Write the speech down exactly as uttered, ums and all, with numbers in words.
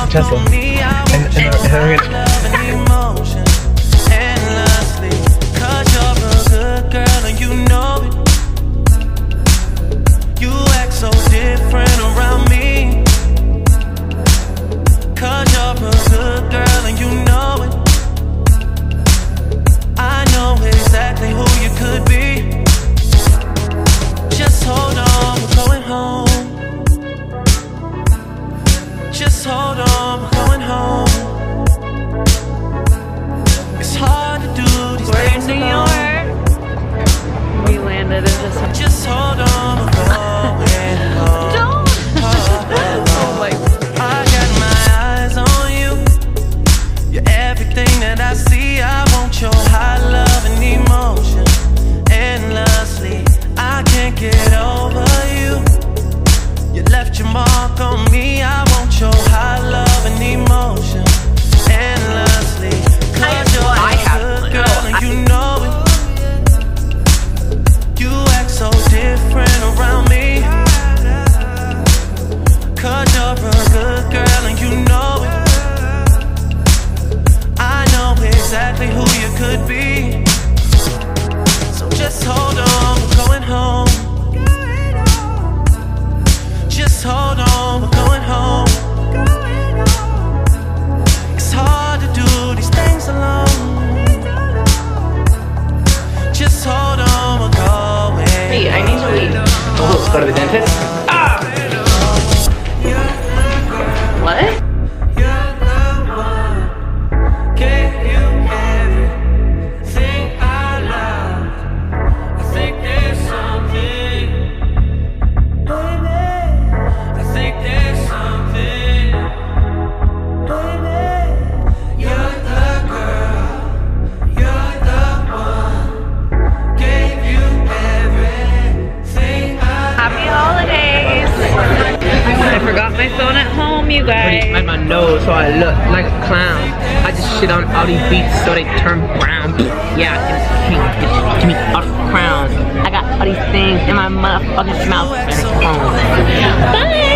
Tesla. And, and, and I'm gonna... So different around me, cause you're a good girl and you know it. I know exactly who you could be. Just hold on, we're going home. Just hold on, we're going home. It's hard to do these we're things in New alone. York. We landed in this. Just hold on, we're going. I see, I want your high love and emotion endlessly. I can't get over you. You left your mark on me. I want your high love and emotion endlessly. Cause you're a good girl and you know it. You act so different around me. Cause you're a good girl and you know it. Exactly who you could be. So just hold on, we're going home. Just hold on, we're going home. It's hard to do these things alone. Just hold on, we're going. Hey, I need to leave. Oh, let's go to the dentist? Ah! What? My phone at home, you guys. I my nose so I look like a clown. I just shit on all these beats so they turn brown. Yeah, I can king, bitch. Give me all the crowns. I got all these things in my motherfucking mouth. Bye.